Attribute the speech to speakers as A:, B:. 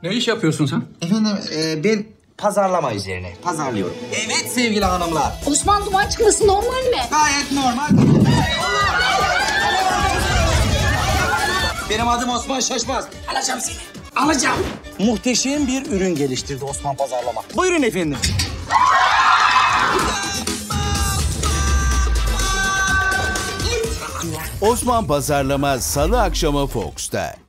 A: Ne iş yapıyorsun sen?
B: Efendim ben pazarlama üzerine pazarlıyorum. Evet sevgili hanımlar.
C: Osman duman çıkması normal mi?
B: Gayet normal. Benim adım Osman Şaşmaz. Alacağım seni. Alacağım. Muhteşem bir ürün geliştirdi Osman Pazarlama. Buyurun efendim.
D: Osman Pazarlama Salı akşamı Fox'ta.